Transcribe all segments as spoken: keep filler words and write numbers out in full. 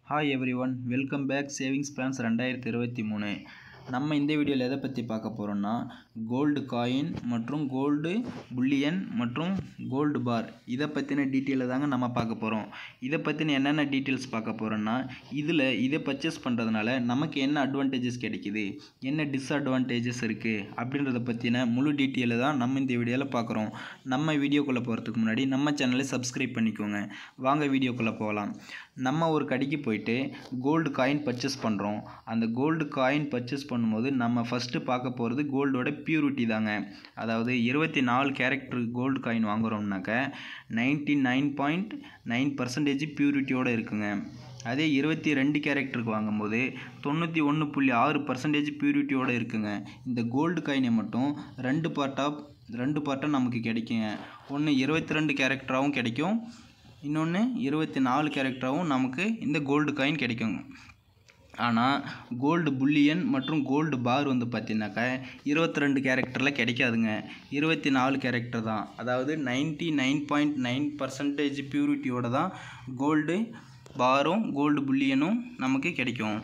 Hi everyone, welcome back Savings Plans twenty twenty-three. நம்ம இந்த வீடியோல எதை பத்தி பார்க்க போறோம்னா கோல்ட் காயின் மற்றும் கோல்ட் புல்லியன் மற்றும் கோல்ட் பார் இத பத்தின டீடைல தாங்க நம்ம பார்க்க போறோம். இத பத்தின என்னென்ன டீடைல்ஸ் பார்க்க போறோம்னா இதுல இத பர்ச்சேஸ் பண்றதுனால நமக்கு என்ன அட்வான்டேஜஸ் கிடைக்குது, என்ன டிஸ்அட்வான்டேஜஸ் இருக்கு அப்படிங்கறத பத்தின முழு டீடைல தான் நம்ம இந்த வீடியோல பார்க்கறோம். நம்ம வீடியோக்குள்ள போறதுக்கு முன்னாடி நம்ம சேனலை சப்ஸ்கிரைப் பண்ணிக்கோங்க. வாங்க வீடியோக்குள்ள போகலாம். நம்ம ஒரு கடைக்கு போயிட்டு கோல்ட் காயின் பர்ச்சேஸ் பண்றோம். அந்த கோல்ட் காயின் பர்ச்சேஸ் பண்ணும்போது நம்ம ஃபர்ஸ்ட் பார்க்க போறது கோல்டோட பியூரிட்டி தாங்க. அதாவது இருபத்தி நாலு கேரக்டர் கோல்ட் காயின் வாங்குறோம்னாக்க தொண்ணூற்றி ஒன்பது புள்ளி ஒன்பது பர்சன்டேஜ் பியூரிட்டியோட இருக்குங்க. அதே இருபத்தி ரெண்டு கேரக்டருக்கு வாங்கும்போது தொண்ணூற்றி ஒன்று புள்ளி ஆறு பர்சன்டேஜ் பியூரிட்டியோட இருக்குங்க. இந்த கோல்டு காயினை மட்டும் ரெண்டு பார்ட்டா ரெண்டு பார்ட்டா நமக்கு கிடைக்குங்க. ஒன்று இருபத்தி ரெண்டு கேரக்டராகவும் கிடைக்கும், இன்னொன்று இருபத்தி நாலு கேரக்டராகவும் நமக்கு இந்த கோல்டு காயின் கிடைக்குங்க. ஆனால் கோல்டு புல்லியன் மற்றும் கோல்டு பார் வந்து பார்த்தீங்கன்னாக்கா இருபத்தி ரெண்டு கேரக்டரில் கிடைக்காதுங்க. இருபத்தி நாலு கேரக்டர் தான். அதாவது ninety nine point nine percentage பியூரிட்டியோட தான் கோல்டு பாரும் கோல்டு புல்லியனும் நமக்கு கிடைக்கும்.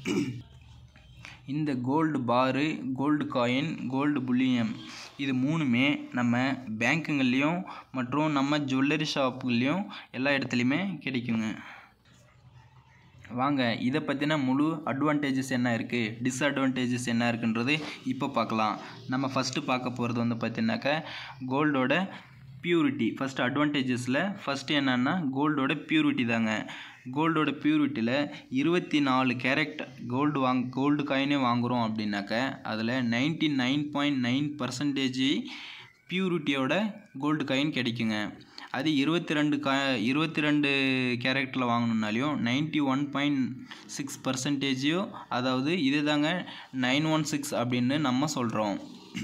இந்த கோல்டு பாரு, கோல்டு காயின், கோல்டு புல்லியன் இது மூணுமே நம்ம பேங்க்குங்கள்லேயும் மற்றும் நம்ம ஜுவல்லரி ஷாப்புகள்லேயும் எல்லா இடத்துலையுமே கிடைக்குங்க. வாங்க இதை பற்றின முழு அட்வான்டேஜஸ் என்ன இருக்குது, டிஸ்அட்வான்டேஜஸ் என்ன இருக்குன்றது இப்போ பார்க்கலாம். நம்ம ஃபஸ்ட்டு பார்க்க போகிறது வந்து பார்த்தீங்கன்னாக்கா கோல்டோட பியூரிட்டி. ஃபஸ்ட் அட்வான்டேஜஸில் ஃபஸ்ட்டு என்னென்னா கோல்டோட பியூரிட்டி தாங்க. கோல்டோட பியூரிட்டியில் இருபத்தி நாலு கேரக்ட் கோல்டு வாங் கோல்டு காயினே வாங்குகிறோம் அப்படின்னாக்க அதில் ninety nine point nine percentage பியூரிட்டியோட கோல்டு காயின் கிடைக்குங்க. அது இருபத்தி ரெண்டு கா இருபத்தி ரெண்டு கேரக்டரில் வாங்கணுன்னாலையும் நைன்டி ஒன் பாயிண்ட் சிக்ஸ் பர்சன்டேஜோ, அதாவது இது தாங்க நைன் ஒன் சிக்ஸ் அப்படின்னு நம்ம சொல்கிறோம்.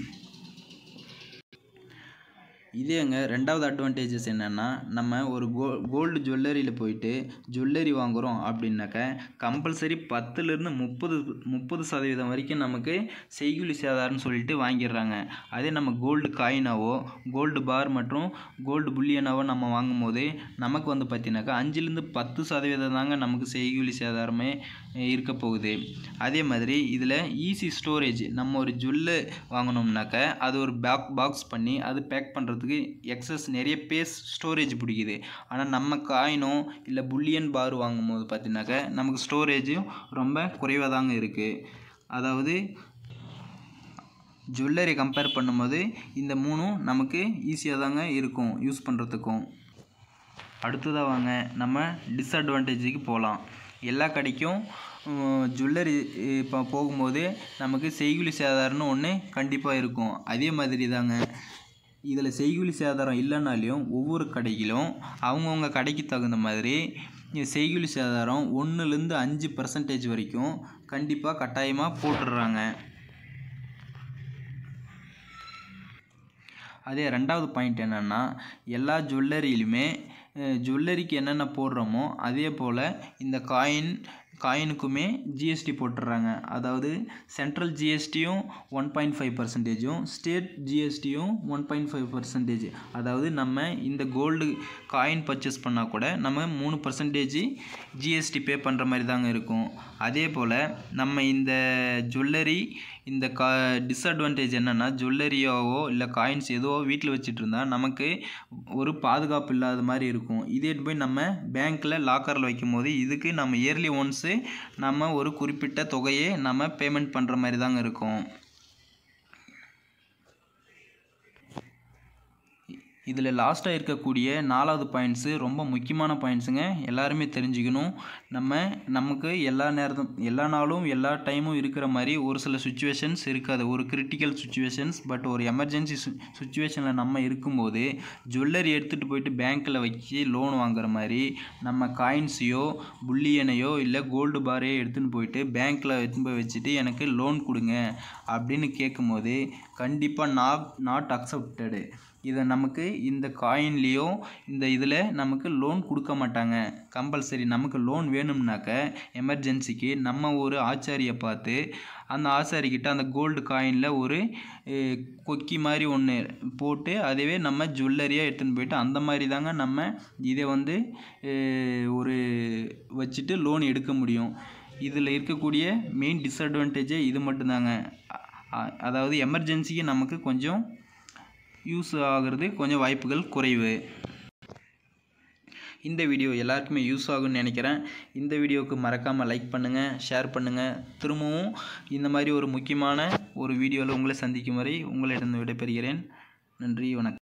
இதேங்க ரெண்டாவது அட்வான்டேஜஸ் என்னென்னா நம்ம ஒரு கோ கோல்டு ஜுவல்லரியில் போயிட்டு ஜுவல்லரி வாங்குகிறோம் அப்படின்னாக்க கம்பல்சரி பத்துலேருந்து முப்பது முப்பது சதவீதம் வரைக்கும் நமக்கு செய்கூலி சேதாரம்னு சொல்லிட்டு வாங்கிடுறாங்க. அதே நம்ம கோல்டு காயினாவோ கோல்டு பார் மற்றும் கோல்டு புல்லியனாவோ நம்ம வாங்கும் போது நமக்கு வந்து பார்த்தீங்கன்னாக்கா அஞ்சுலேருந்து பத்து சதவீதம் தாங்க நமக்கு செய்கூலி சேதாரமே இருக்க போகுது. அதே மாதிரி இதில் ஈஸி ஸ்டோரேஜ். நம்ம ஒரு ஜுவல்ல வாங்கினோம்னாக்க அது ஒரு பேக் பாக்ஸ் பண்ணி அது பேக் பண்ணுறது எக்ஸஸ் நிறைய பேஸ் ஸ்டோரேஜ் பிடிக்குது. ஆனால் நம்ம காயினோ இல்லை புல்லியன் பார் வாங்கும்போது பார்த்தீங்கன்னாக்க நமக்கு ஸ்டோரேஜும் ரொம்ப குறைவாக தாங்க இருக்குது. அதாவது ஜுவல்லரி கம்பேர் பண்ணும்போது இந்த மூணும் நமக்கு ஈஸியாக தாங்க இருக்கும் யூஸ் பண்ணுறதுக்கும். அடுத்ததாக வாங்க நம்ம டிஸ்அட்வான்டேஜுக்கு போகலாம். எல்லா கடைக்கும் ஜுவல்லரி இப்போ போகும்போது நமக்கு செய்கூலி சேதாரம்னு ஒன்று கண்டிப்பாக இருக்கும். அதே மாதிரி தாங்க இதில் செய்கூலி சேதாரம் இல்லைனாலையும் ஒவ்வொரு கடையிலும் அவங்கவுங்க கடைக்கு தகுந்த மாதிரி செய்கூலி சேதாரம் ஒன்றுலேருந்து அஞ்சு பர்சன்டேஜ் வரைக்கும் கண்டிப்பாக கட்டாயமாக போட்டுடுறாங்க. அதே ரெண்டாவது பாயிண்ட் என்னென்னா எல்லா ஜுவல்லரியிலுமே ஜுவல்லரிக்கு என்னென்ன போடுறோமோ அதே போல் இந்த காயின் காயினுக்குமே ஜிஎஸ்டி போட்டுடுறாங்க. அதாவது சென்ட்ரல் ஜிஎஸ்டியும் ஒன் பாயிண்ட் ஃபைவ் பர்சன்டேஜும் ஸ்டேட் ஜிஎஸ்டியும் ஒன் பாயிண்ட் ஃபைவ் பர்சன்டேஜ். அதாவது நம்ம இந்த கோல்டு காயின் பர்ச்சேஸ் பண்ணால் கூட நம்ம மூணு பர்சன்டேஜ் ஜிஎஸ்டி பே பண்ணுற மாதிரி தாங்க இருக்கும். அதே போல் நம்ம இந்த ஜுவல்லரி இந்த கா டிஸ்அட்வான்டேஜ் என்னென்னா ஜுவல்லரியாவோ இல்லை காயின்ஸ் எதுவோ வீட்டில் வச்சுட்டு இருந்தால் நமக்கு ஒரு பாதுகாப்பு இல்லாத மாதிரி இருக்கும். இதே போய் நம்ம பேங்க்கில் லாக்கரில் வைக்கும் போது இதுக்கு நம்ம இயர்லி ஒன்ஸு நம்ம ஒரு குறிப்பிட்ட தொகையை நம்ம பேமெண்ட் பண்ணுற மாதிரி தாங்க இருக்கும். இதில் லாஸ்ட்டாக இருக்கக்கூடிய நாலாவது பாயிண்ட்ஸு ரொம்ப முக்கியமான பாயிண்ட்ஸுங்க. எல்லாருமே தெரிஞ்சுக்கணும். நம்ம நமக்கு எல்லா நேரத்தும் எல்லா நாளும் எல்லா டைமும் இருக்கிற மாதிரி ஒரு சில சுச்சுவேஷன்ஸ் இருக்காது. ஒரு கிரிட்டிக்கல் சுச்சுவேஷன்ஸ் பட் ஒரு எமர்ஜென்சி சுச்சுவேஷனில் நம்ம இருக்கும்போது ஜுவல்லரி எடுத்துகிட்டு போயிட்டு பேங்க்கில் வச்சு லோன் வாங்குற மாதிரி நம்ம காயின்ஸையோ புல்லியனையோ இல்லை கோல்டு பாரையோ எடுத்துகிட்டு போயிட்டு பேங்க்கில் எடுத்துன்னு போய் வச்சுட்டு எனக்கு லோன் கொடுங்க அப்படின்னு கேட்கும்போது கண்டிப்பாக நாட் நாட் அக்செப்டடு. இதை நமக்கு இந்த காயின்லேயோ இந்த இதில் நமக்கு லோன் கொடுக்க மாட்டாங்க. கம்பல்சரி நமக்கு லோன் வேணும்னாக்க எமர்ஜென்சிக்கு நம்ம ஒரு ஆச்சாரியை பார்த்து அந்த ஆசாரிக்கிட்ட அந்த கோல்டு காயினில் ஒரு கொக்கி மாதிரி ஒன்று போட்டு அதுவே நம்ம ஜுவல்லரியாக எடுத்துன்னு போயிட்டு அந்த மாதிரி தாங்க நம்ம இதை வந்து ஒரு வச்சுட்டு லோன் எடுக்க முடியும். இதில் இருக்கக்கூடிய மெயின் டிஸ்அட்வான்டேஜே இது மட்டும்தாங்க. அதாவது எமர்ஜென்சிக்கு நமக்கு கொஞ்சம் யூஸ் ஆகிறது கொஞ்சம் வாய்ப்புகள் குறைவு. இந்த வீடியோ எல்லாருக்குமே யூஸ் ஆகும்னு நினைக்கிறேன். இந்த வீடியோவுக்கு மறக்காமல் லைக் பண்ணுங்கள், ஷேர் பண்ணுங்கள். திரும்பவும் இந்த மாதிரி ஒரு முக்கியமான ஒரு வீடியோவில் உங்களை சந்திக்கும் வரை உங்களிடம் விடைபெறுகிறேன். நன்றி, வணக்கம்.